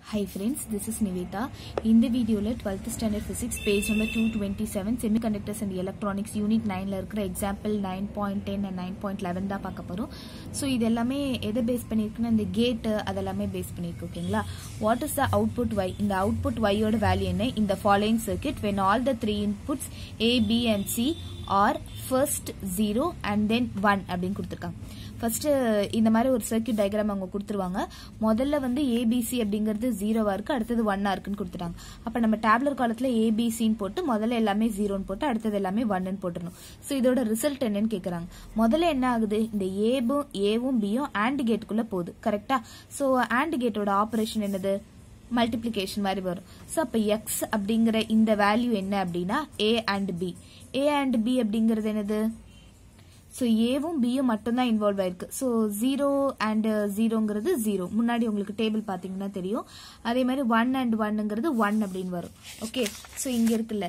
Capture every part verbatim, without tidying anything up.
Hi friends, this is Niveta. In the video, twelfth standard physics, page number two twenty-seven, semiconductors and electronics, unit nine la irukra example nine point ten and nine point eleven da paakaporom. So idu ellame edha base pannirukna and gate adellame base pannirukku okayla. What is the output y? In the output y oda value enna in the following circuit when all the three inputs A, B and C are first zero and then one அப்படினு கொடுத்திருக்காங்க. First இந்த மாதிரி ஒரு circuit diagram அவங்க கொடுத்துருவாங்க. முதல்ல வந்து A B C அப்படிங்கிறது ஜீரோவா இருக்கு, அடுத்தது ஒன்னா இருக்குன்னு கொடுத்துட்டாங்க. அப்ப நம்ம டேப்லர் காலத்துல A B C ன்னு போட்டு முதல்ல எல்லாமே ஜீரோன்னு போட்டு அடுத்தது எல்லாமே ஒன்னு போட்டுறணும். சோ இதோட ரிசல்ட் என்னன்னு கேக்குறாங்க. முதல்ல என்ன ஆகுது, இந்த ஏவும் ஏவும் பியும் AND கேட்டுக்குள்ள போகுது, கரெக்டா? சோ AND கேட்டோட ஆபரேஷன் என்னது, மல்டிப்ளிகேஷன் மாதிரி வரும். சோ அப்ப x அப்படிங்கிற இந்த வேல்யூ என்ன அப்படின்னா A and B. A and B அப்படிங்கிறது என்னது, so ஏவும் பியும் மட்டும் தான் இன்வால்வ் ஆயிருக்கு. சோ ஜீரோ அண்ட் ஜீரோங்கிறது ஜீரோ, முன்னாடி உங்களுக்கு டேபிள் பாத்தீங்கன்னா தெரியும். அதே மாதிரி ஒன் அண்ட் ஒன்னுங்கிறது ஒன் அப்படின்னு வரும். ஓகே, சோ இங்க இருக்குல்ல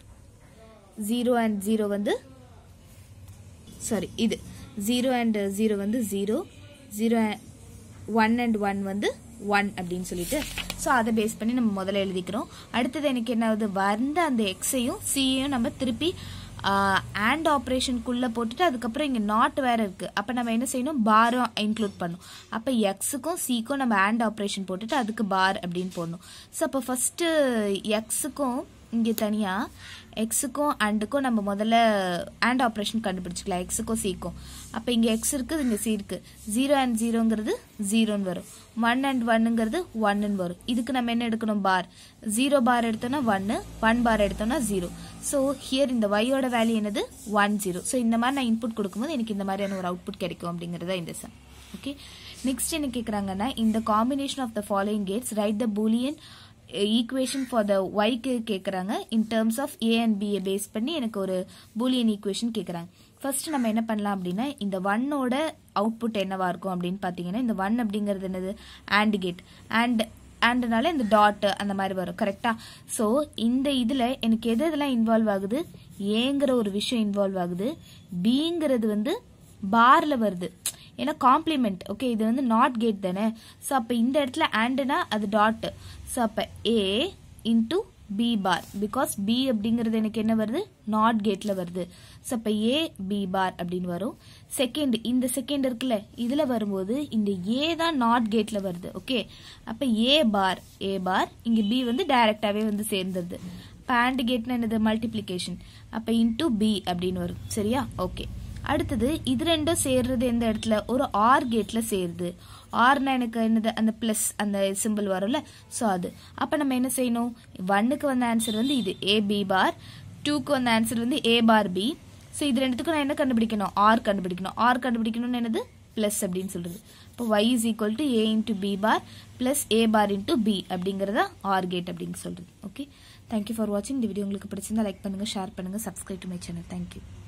ஜீரோ அண்ட் ஜீரோ வந்து சாரி இது ஜீரோ அண்ட் ஜீரோ வந்து zero, zero one and one வந்து ஒன் அப்படின்னு சொல்லிட்டு சோ அதை பேஸ் பண்ணி நம்ம முதல்ல எழுதிக்கிறோம். அடுத்தது எனக்கு என்ன ஆகுது, வந்த அந்த எக்ஸையும் சியையும் நம்ம திருப்பி AND ஆபரேஷனுக்குள்ள போட்டுட்டு அதுக்கப்புறம் இங்க நாட் வேற இருக்கு. அப்ப நம்ம என்ன செய்யணும், பாரும் இன்க்ளூட் பண்ணும். அப்ப எக்ஸுக்கும் சிக்கும் நம்ம AND ஆபரேஷன் போட்டுட்டு அதுக்கு பார் அப்படின்னு போடணும். சோ அப்ப ஃபர்ஸ்ட் எக்ஸுக்கும் இங்க தனியா எக்ஸுக்கும் அண்டுக்கும் நம்ம முதல்ல AND ஆபரேஷன் கண்டுபிடிச்சிக்கலாம், எக்ஸுக்கும் சிக்கும். அப்ப இங்க எக்ஸ் இருக்கு, இங்க சி இருக்கு. ஜீரோ அண்ட் ஜீரோங்கிறது ஜீரோன்னு வரும், ஒன் அண்ட் ஒன்னுங்கிறது ஒன்னு வரும். இதுக்கு நம்ம என்ன எடுக்கணும், பார். ஜீரோ பார் எடுத்தோம்னா ஒன்னு, ஒன் பார் எடுத்தோம்னா ஜீரோ. சோ ஹியர் இந்த y-ஓட வேல்யூ என்னது, ஒன் ஜீரோ. சோ இந்த மாதிரி நான் இன்புட் கொடுக்கும்போது எனக்கு இந்த மாதிரியான ஒரு அவுட்புட் கிடைக்கும் அப்படிங்கறத இந்த சம். ஓகே, நெக்ஸ்ட் என்ன கேக்குறாங்கன்னா, இந்த combination of the following gates write the Boolean equation for the ஒய்க்கு கேக்குறாங்க. In terms of A and B base பண்ணி எனக்கு ஒரு பூலியன் ஈக்குவேஷன் கேக்குறாங்க. ஃபர்ஸ்ட் நம்ம என்ன பண்ணலாம் அப்படின்னா, இந்த ஒன்னோட அவுட்புட் என்னவா இருக்கும் அப்படின்னு பாத்தீங்கன்னா, இந்த ஒன் அப்படிங்கிறது என்னது, AND கேட். அண்ட் ஆண்ட்னால இந்த டாட் அந்த மாதிரி வரும், கரெக்டா? சோ இந்த இதுல எனக்கு எது இதெல்லாம் இன்வால்வ் ஆகுது, ஏங்கிற ஒரு விஷயம் இன்வால்வ் ஆகுது, பிங்கிறது வந்து பார்ல வருது, ஏன்னா காம்ப்ளிமெண்ட். ஓகே, இது வந்து நாட் கேட் தானே. சோ அப்ப இந்த இடத்துல ஆண்ட்னா அது டாட். சோ அப்ப A into B bar, because B அப்படிங்கிறது எனக்கு என்ன வருது, நாட் கேட்ல வருது. சோ அப்ப ஏ பி பார் அப்படின்னு வரும். செகண்ட் இந்த செகண்ட் இருக்குல்ல, இதுல வரும்போது இந்த ஏ தான் நாட் கேட்ல வருது. ஓகே, அப்ப ஏ பார் ஏ பார், இங்க பி வந்து டைரக்டாவே வந்து சேர்ந்துருது. அப்ப AND கேட்னா என்னது, மல்டிப்ளிகேஷன். அப்ப இன்டு பி அப்படின்னு வரும், சரியா? ஓகே, அடுத்தது இது ரெண்டும் சேர்றது எந்த இடத்துல, ஒரு ஆர் கேட்ல சேருது. ஆர்னா எனக்கு என்னது, அந்த பிளஸ் அந்த சிம்பிள் வரும்ல, சோ அது. அப்ப நம்ம என்ன செய்யணும், ஒன்னுக்கு வந்த ஆன்சர் வந்து இது ஏ பி பார், டூக்கு வந்த ஆன்சர் வந்து ஏ பார் பி. சோ இது ரெண்டுத்துக்கும் நான் என்ன கண்டுபிடிக்கணும், ஆர் கண்டுபிடிக்கணும். ஆர் கண்டுபிடிக்கணும்னு என்னது, பிளஸ் அப்படின்னு சொல்றது. இப்போ y is equal to a into b bar plus a bar into b அப்படிங்கறத ஆர் கேட் அப்படின்னு சொல்றது. ஓகே, தேங்க்யூ ஃபார் வாட்சிங். இந்த வீடியோ உங்களுக்கு பிடிச்சிருந்தா லைக் பண்ணுங்க, ஷேர் பண்ணுங்க, subscribe to my channel. Thank you.